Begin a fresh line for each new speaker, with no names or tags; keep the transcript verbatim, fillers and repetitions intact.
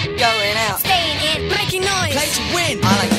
going out,
staying in, making noise,
play to win. I like